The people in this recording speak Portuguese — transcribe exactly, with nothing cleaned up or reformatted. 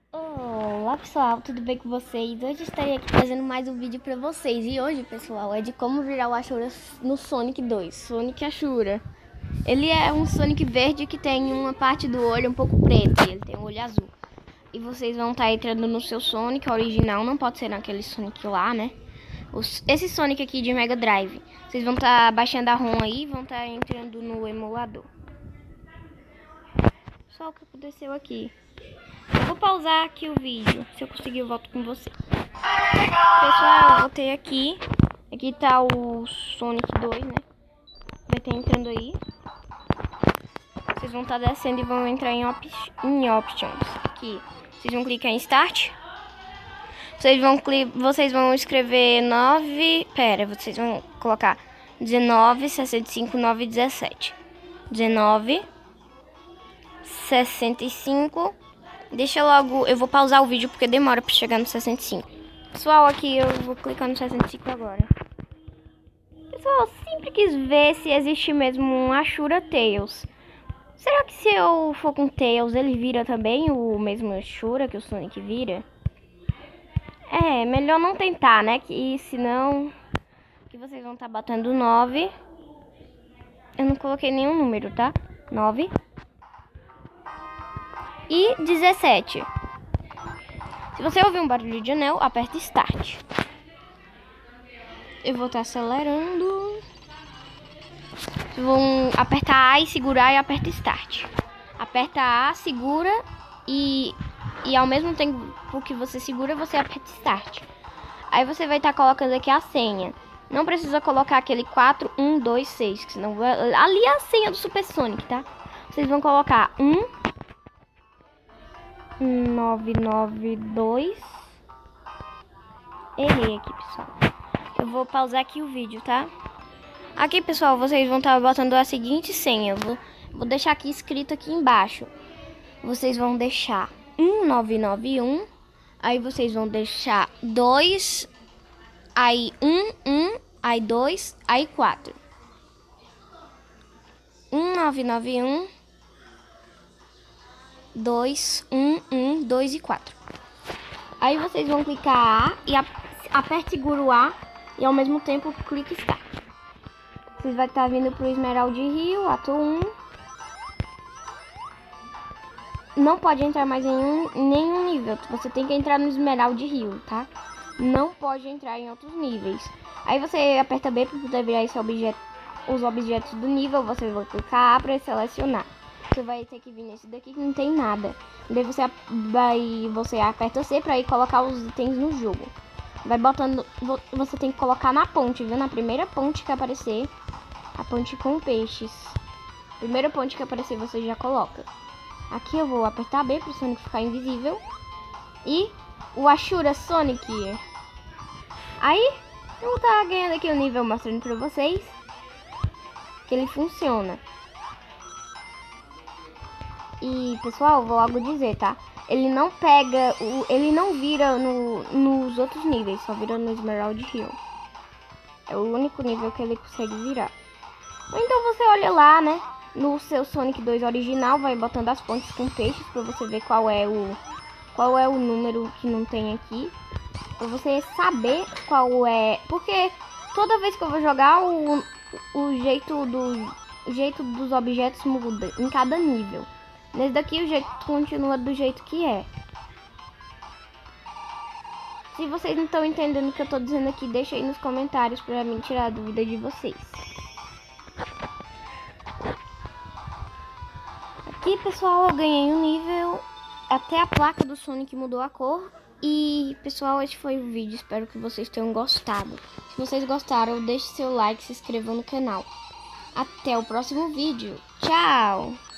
Olá pessoal, tudo bem com vocês? Hoje estarei aqui trazendo mais um vídeo pra vocês. E hoje, pessoal, é de como virar o Ashura no Sonic dois, Sonic Ashura. Ele é um Sonic verde que tem uma parte do olho um pouco preta e ele tem um olho azul. E vocês vão estar entrando no seu Sonic original, não pode ser naquele Sonic lá, né? Os, esse Sonic aqui de Mega Drive. Vocês vão estar baixando a ROM aí e vão estar entrando no emulador. Só o que aconteceu aqui. Eu vou pausar aqui o vídeo. Se eu conseguir, eu volto com você. Pessoal, eu voltei aqui. Aqui tá o Sonic dois, né? Vai estar entrando aí. Vocês vão estar descendo e vão entrar em, op em Options. Aqui. Vocês vão clicar em Start. Vocês vão, vocês vão escrever nove... Pera, vocês vão colocar dezenove, sessenta e cinco, nove, dezessete. dezenove, sessenta e cinco... Deixa logo, eu vou pausar o vídeo porque demora pra chegar no sessenta e cinco. Pessoal, aqui eu vou clicar no sessenta e cinco agora. Pessoal, eu sempre quis ver se existe mesmo um Ashura Tails. Será que se eu for com Tails, ele vira também o mesmo Ashura que o Sonic vira? É, melhor não tentar, né? Que senão que vocês vão estar batendo nove. Eu não coloquei nenhum número, tá? nove. E dezessete. Se você ouvir um barulho de anel, aperta Start. Eu vou estar acelerando. Vocês vão apertar A e segurar e aperta Start. Aperta A, segura e, e ao mesmo tempo que você segura, você aperta Start. Aí você vai estar colocando aqui a senha. Não precisa colocar aquele quatro um dois seis, que senão vai... ali é a senha do Super Sonic, tá? Vocês vão colocar um nove nove dois. Errei aqui, pessoal. Eu vou pausar aqui o vídeo, tá? Aqui, pessoal, vocês vão estar botando a seguinte senha. Eu vou, vou deixar aqui escrito aqui embaixo. Vocês vão deixar um nove nove um. Aí vocês vão deixar dois. Aí um, um. Aí dois. Aí quatro. um nove nove um. dois, um, um, dois e quatro. Aí vocês vão clicar A e aperte segura o A e ao mesmo tempo clique Start. Vocês vão estar vindo pro Esmeralda Rio, ato um. Não pode entrar mais em um, nenhum nível. Você tem que entrar no Esmeralda Rio, tá? Não pode entrar em outros níveis. Aí você aperta B para poder virar esse objeto, os objetos do nível. Você vai clicar A para selecionar. Você vai ter que vir nesse daqui que não tem nada. Daí você, vai, você aperta C pra ir colocar os itens no jogo. Vai botando. Você tem que colocar na ponte, viu? Na primeira ponte que aparecer. A ponte com peixes. Primeira ponte que aparecer você já coloca. Aqui eu vou apertar B pro Sonic ficar invisível. E o Ashura Sonic. Aí eu vou estar ganhando aqui o nível mostrando pra vocês que ele funciona. E, pessoal, vou logo dizer, tá? Ele não pega, o, ele não vira no, nos outros níveis, só vira no Esmeralda Hill. É o único nível que ele consegue virar. Ou então você olha lá, né? No seu Sonic dois original, vai botando as pontes com peixes pra você ver qual é o, qual é o número que não tem aqui. Pra você saber qual é... Porque toda vez que eu vou jogar, o, o, jeito, do, o jeito dos objetos muda em cada nível. Nesse daqui o jeito continua do jeito que é. Se vocês não estão entendendo o que eu tô dizendo aqui, deixa aí nos comentários pra mim tirar a dúvida de vocês. Aqui, pessoal, eu ganhei um nível. Até a placa do Sonic mudou a cor. E, pessoal, esse foi o vídeo. Espero que vocês tenham gostado. Se vocês gostaram, deixe seu like e se inscrevam no canal. Até o próximo vídeo. Tchau!